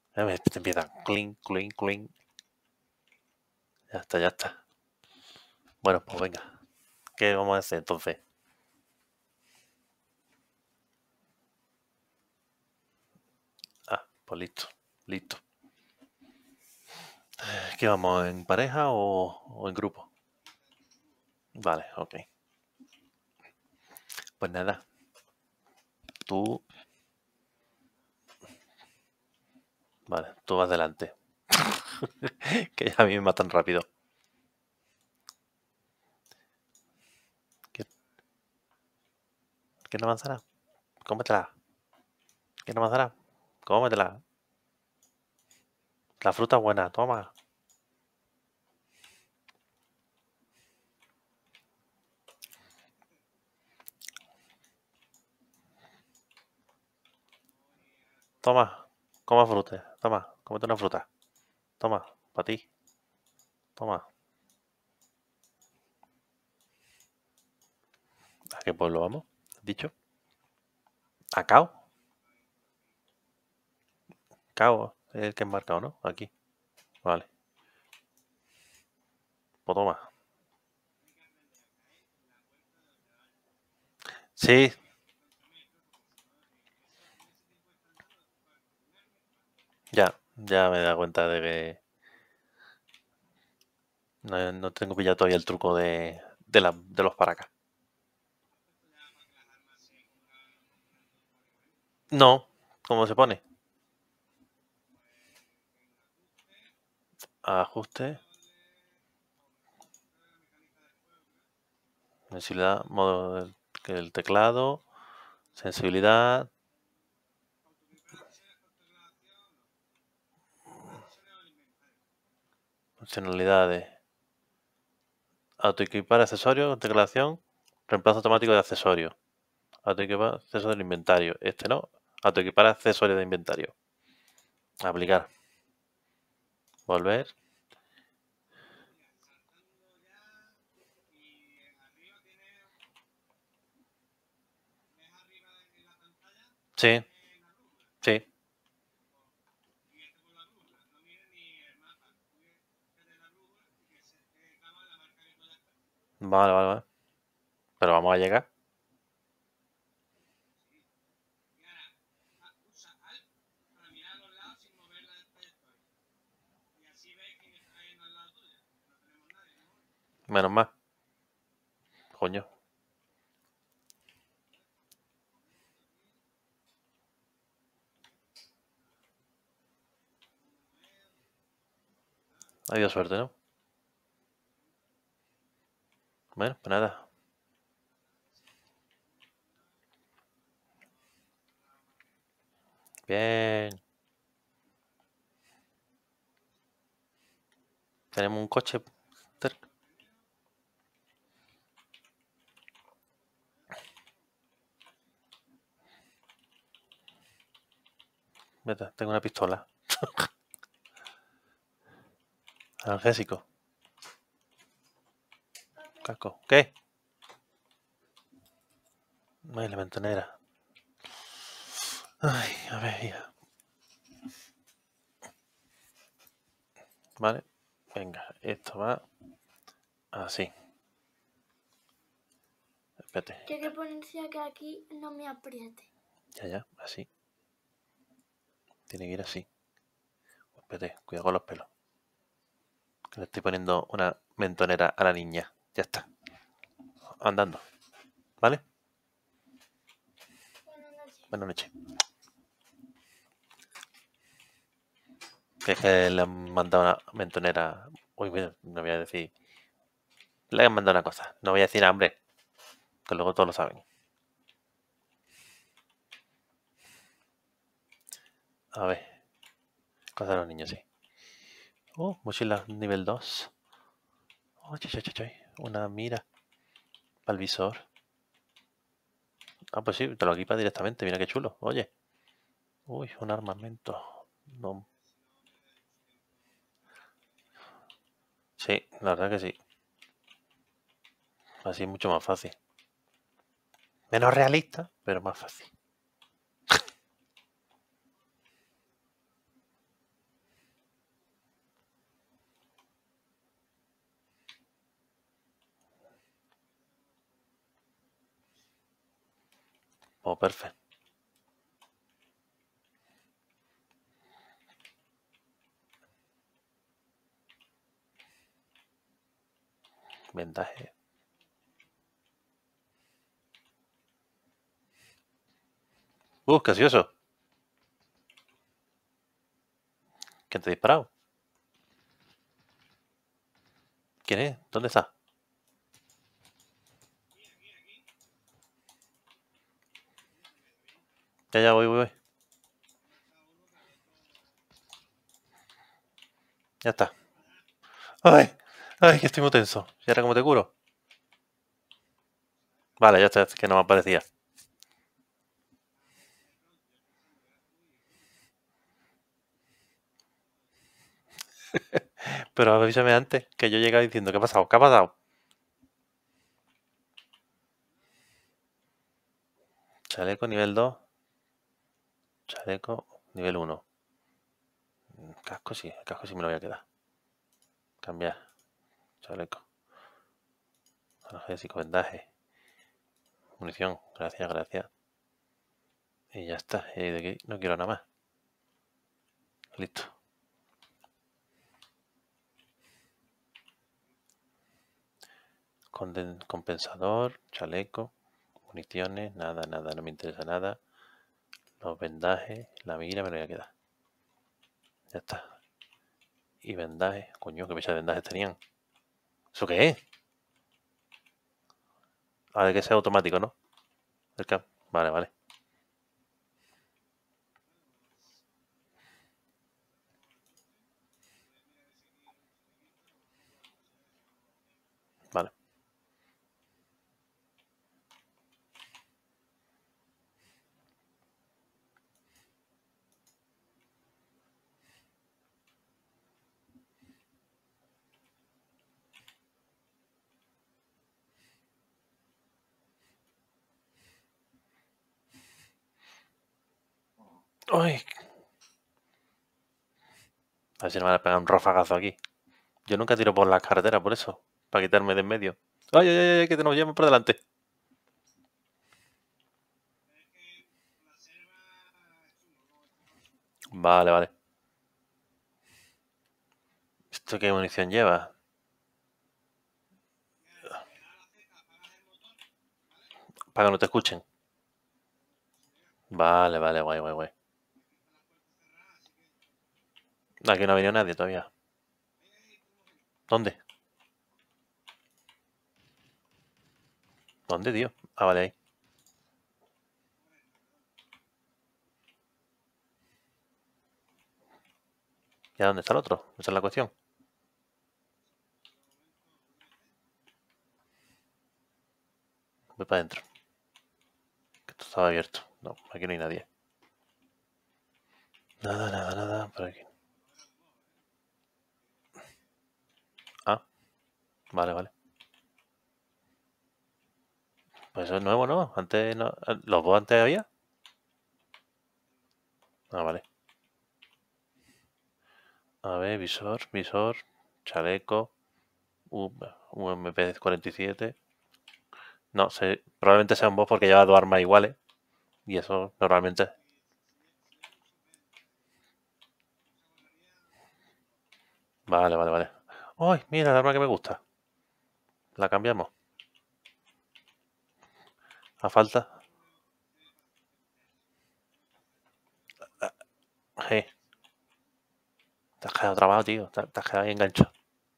Te empieza clink, clink, clink. Ya está, ya está. Bueno, pues venga. ¿Qué vamos a hacer entonces? Ah, pues listo, listo. ¿Qué vamos, en pareja o en grupo? Vale, ok. Pues nada, tú... Vale, tú vas delante. Que ya a mí me matan rápido. ¿Quieres una manzana? Cómetela. ¿Quieres una manzana? Cómetela. La fruta es buena, toma. Toma. Coma fruta. Toma, cómete una fruta. Toma, para ti. Toma. ¿A qué pueblo vamos? ¿Has dicho? ¿A Cao? Cao, es el que he marcado, ¿no? Aquí. Vale. Pues toma. Sí. Ya me he dado cuenta de que no tengo pillado todavía el truco de los para acá. No, ¿cómo se pone? Ajuste, sensibilidad, modo del teclado, sensibilidad, funcionalidades, autoequipar accesorios, teclación, reemplazo automático de accesorios, autoequipar accesorios del inventario. Este no, autoequipar accesorios de inventario. Aplicar, volver. Sí, sí. Vale, vale, vale. Pero vamos a llegar. Menos mal. Coño. Ha habido suerte, ¿no? Bueno, pues nada. Bien. Tenemos un coche cerca. Vete, tengo una pistola. Analgésico. Casco. ¿Qué? Ay, la ventanera. Ay, a ver, hija. Vale. Venga, esto va así. Espérate. Tiene que ponerse que aquí no me apriete. Ya, así. Tiene que ir así. Espérate, cuidado con los pelos. Que le estoy poniendo una mentonera a la niña. Ya está. Andando. ¿Vale? Buenas noches. Que es que le han mandado una mentonera. Uy, mira, no voy a decir. Le han mandado una cosa. No voy a decir hambre. Que luego todos lo saben. A ver. Cosas de los niños, sí. Mochila nivel 2. Oh, chay. Una mira para el visor. Ah, pues sí, te lo equipa directamente. Mira qué chulo. Oye. Uy, un armamento. No. Sí, la verdad que sí. Así es mucho más fácil. Menos realista, pero más fácil. Oh, perfecto. Vendaje. ¿Qué ha sido eso? ¿Quién te ha disparado? ¿Quién es? ¿Dónde está? Ya, voy. Ya está. ¡Ay! ¡Ay, que estoy muy tenso! ¿Y ahora cómo te curo? Vale, ya está, es que no me aparecía. Pero avísame antes, que yo llegaba diciendo, ¿qué ha pasado? ¿Qué ha pasado? Chaleco nivel 2. Chaleco nivel 1. Casco sí, el casco sí me lo voy a quedar. Cambiar. Chaleco. Analgésico, vendaje. Munición. Gracias. Y ya está. Y de aquí no quiero nada más. Listo. Compensador. Chaleco. Municiones. Nada. No me interesa nada. Los vendajes. La mira me lo voy a quedar. Ya está. Y vendaje. Coño, qué pecha de vendajes tenían. ¿Eso qué es? Ah, de que sea automático, ¿no? Vale. Vale. ¡Ay! A ver si no me van a pegar un rafagazo aquí. Yo nunca tiro por las carreteras, por eso. Para quitarme de en medio. ¡Ay! Que te nos llevan por delante. Vale. ¿Esto qué munición lleva? Para que no te escuchen. Vale, guay. Aquí no ha venido nadie todavía. ¿Dónde? ¿Dónde, tío? Ah, vale, ahí. ¿Y a dónde está el otro? Esa es la cuestión. Voy para adentro. Que esto estaba abierto. No, aquí no hay nadie. Nada. Por aquí. Ah, vale. Pues eso es nuevo, ¿no? Antes no. ¿Los bots antes había? Ah, vale. A ver, visor. Chaleco. UMP 47. No, probablemente sea un boss porque lleva dos armas iguales. Y eso normalmente. Vale. ¡Ay! Mira el arma que me gusta. La cambiamos. A falta. Hey, te has quedado trabado, tío. Te has quedado ahí enganchado.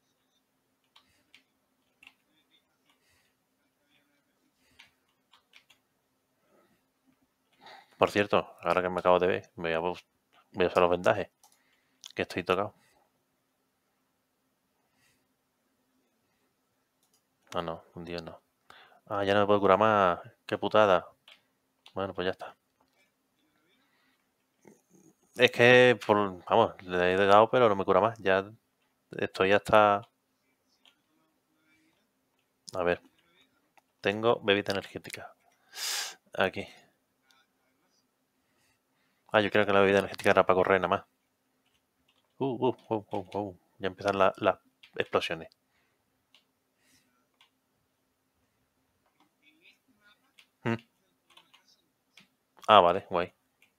Por cierto, ahora que me acabo de ver, voy a usar los vendajes. Que estoy tocado. Ah, no, un día no. Ah, ya no me puedo curar más. Qué putada. Bueno, pues ya está. Es que, vamos, le he dado, pero no me cura más. Ya estoy hasta. A ver, tengo bebida energética. Aquí. Ah, yo creo que la bebida energética era para correr nada más. Ya empiezan las explosiones. Mm, Ah, vale, guay.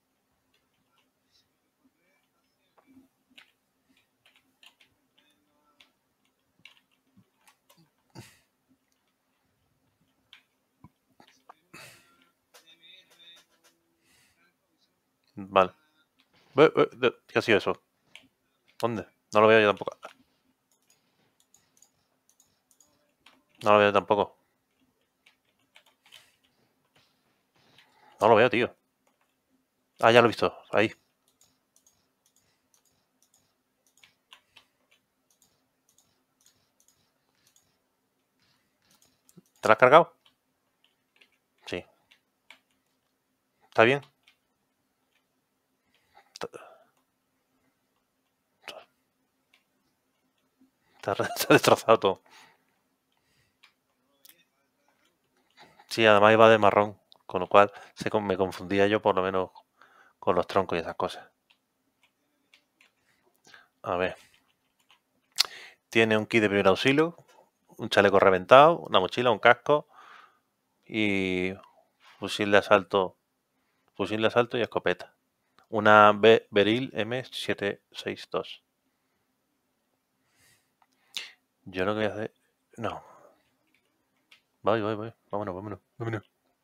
Vale. ¿Qué ha sido eso? ¿Dónde? No lo veo yo tampoco. No lo veo tampoco. No lo veo, tío. Ah, ya lo he visto. Ahí. ¿Te lo has cargado? Sí. ¿Está bien? Se ha destrozado todo. Sí, además iba de marrón. Con lo cual me confundía yo por lo menos con los troncos y esas cosas. A ver. Tiene un kit de primer auxilio, un chaleco reventado, una mochila, un casco y fusil de asalto y escopeta. Una Beryl M762. Yo lo que voy a hacer... No. Voy. Vámonos.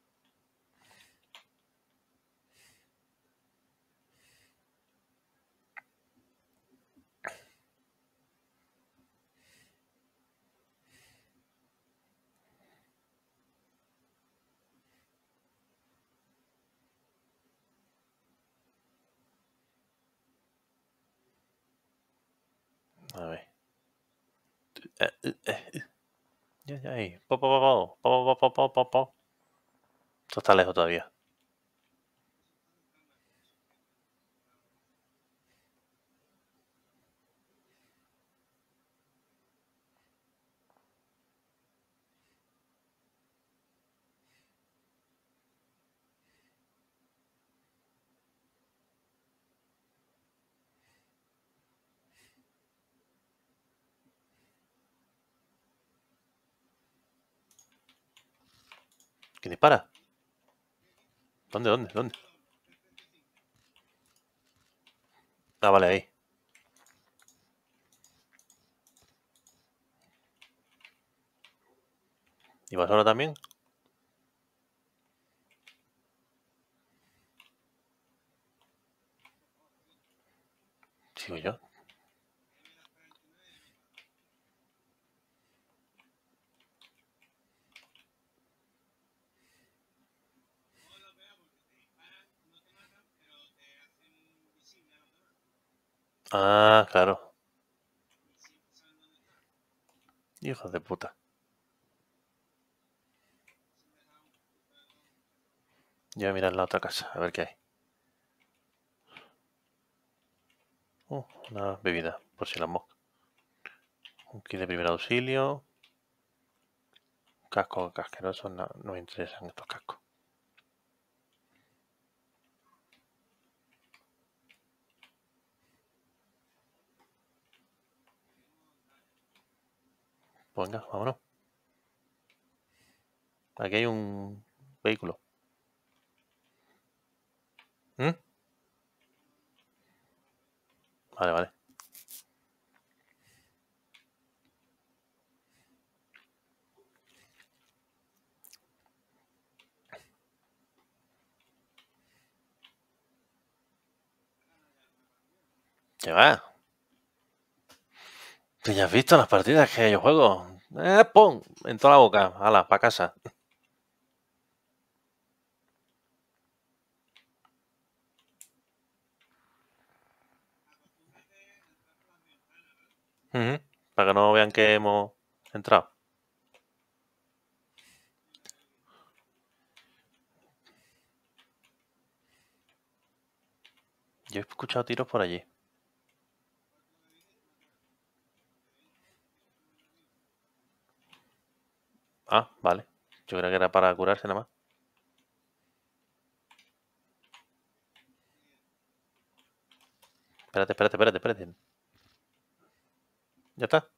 A ver. Ya, ahí. Esto está lejos todavía. ¿Qué dispara? ¿Dónde? Ah, vale, ahí. ¿Y vas ahora también? Sigo yo. Ah, claro. Hijos de puta. Yo voy a mirar la otra casa, a ver qué hay. Una bebida, por si las moscas. Un kit de primer auxilio. Casco casqueroso, no me interesan estos cascos. Pues venga, vámonos. Aquí hay un vehículo. ¿Mm? Vale. ¿Qué va? ¿Tú ya has visto las partidas que yo juego? ¡Pum! En toda la boca. Hala, pa' casa. Ujú. Para que no vean que hemos entrado. Yo he escuchado tiros por allí. Ah, vale. Yo creo que era para curarse nada más. Espérate. ¿Ya está?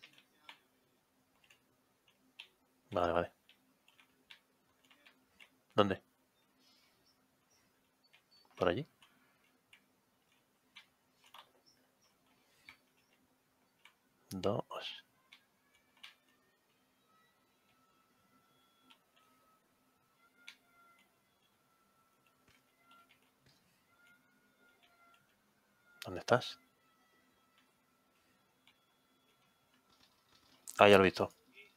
Vale. ¿Dónde? ¿Por allí? Dos. ¿Dónde estás? Ah, ya lo he visto.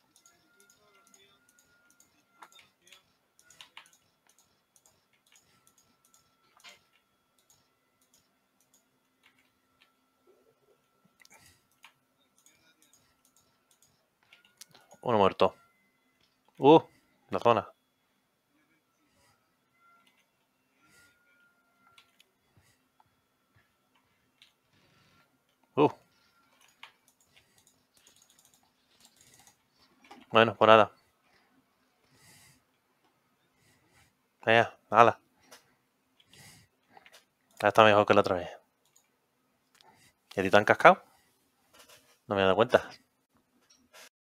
Uno muerto. La zona. Bueno, pues nada. Venga, hala. Ya está mejor que la otra vez. ¿Y a ti te han cascado? No me he dado cuenta.